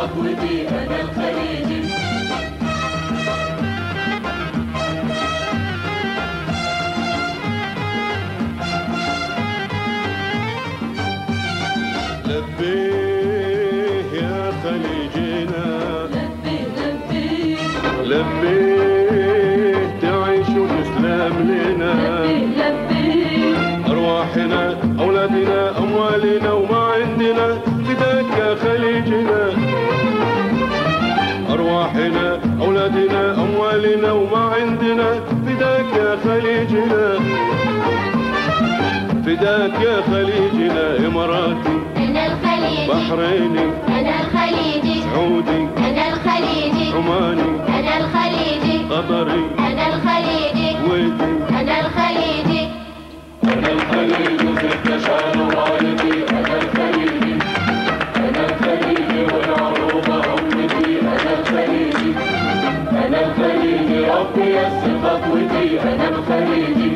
خطوتي أنا الخليجي. لبيه يا خليجنا، لبيه لبيه تعيش وتسلم لنا. لبيه أرواحنا أولادنا أموالنا وما عندنا فداك يا خليجنا. أرواحنا أولادنا أموالنا وما عندنا فداك يا خليجنا. فداك يا خليجنا. إماراتي أنا الخليجي، بحريني أنا الخليجي، سعودي أنا الخليجي، عماني أنا الخليجي، قطري أنا الخليجي، كويتي. أنا الخليجي، أنا الخليجي وزدت شان والدي. أنا الخليجي، أنا الخليجي والعروبة أمتي. أنا الخليجي، أنا الخليجي ربي يسر خطوتي. أنا الخليجي.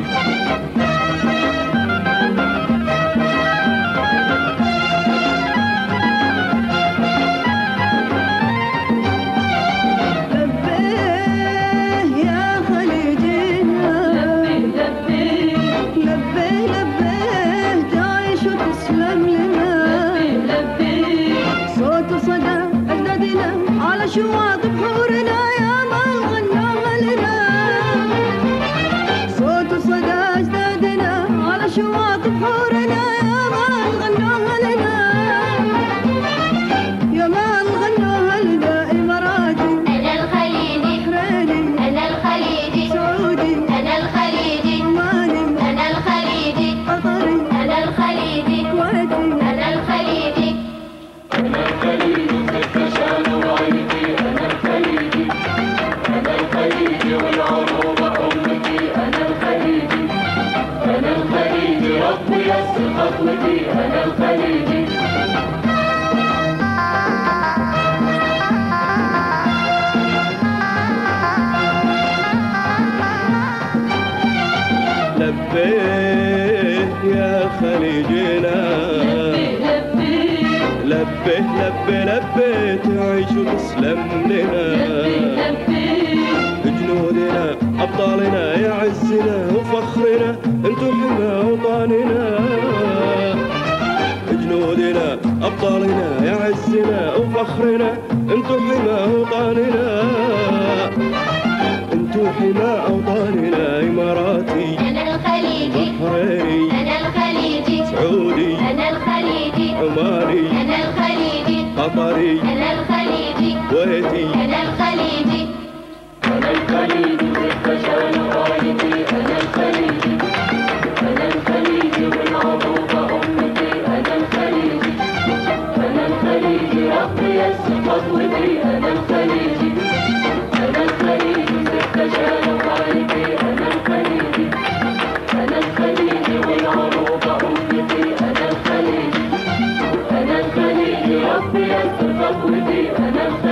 شواط بحورنا يا ما غناها لنا. صوت صدى أجدادنا على شواط بحورنا يا ما غناها لنا. يا ما غناها لنا. إماراتي، أنا الخليجي، بحريني، أنا الخليجي، سعودي، أنا الخليجي، عماني، أنا الخليجي، قطري، أنا الخليجي، كويتي. أنا الخليجي، أنا الخليجي وزدت شان والدي. أنا الخليجي، أنا الخليجي والعروبة أمتي. أنا الخليجي، أنا الخليجي ربي يسر خطوتي. أنا الخليجي. لبيه يا خليجنا، لبيه لبيه لبيه لبيه تعيش وتسلم لنا. جنودنا أبطالنا يا عزنا وفخرنا انتو حمى أوطاننا. جنودنا أبطالنا يا عزنا وفخرنا انتو حمى أوطاننا. انتو حمى أوطاننا. إماراتي، أنا الخليجي، بحريني، أنا الخليجي، سعودي، أنا الخليجي، عماني، أنا الخليجي، قطري، أنا الخليجي، كويتي. أنا الخليجي، أنا الخليجي وزدت شان والدي. أنا الخليجي، أنا الخليجي والعروبة أمتي. أنا الخليجي، أنا الخليجي ربي يسر خطوتي. أنا الخليجي، أنا الخليجي وزدت شان والدي. أنا الخليجي، أنا الخليجي والعروبة أمتي. أنا الخليجي، أنا الخليجي ربي يسر خطوتي. أنا الخليجي.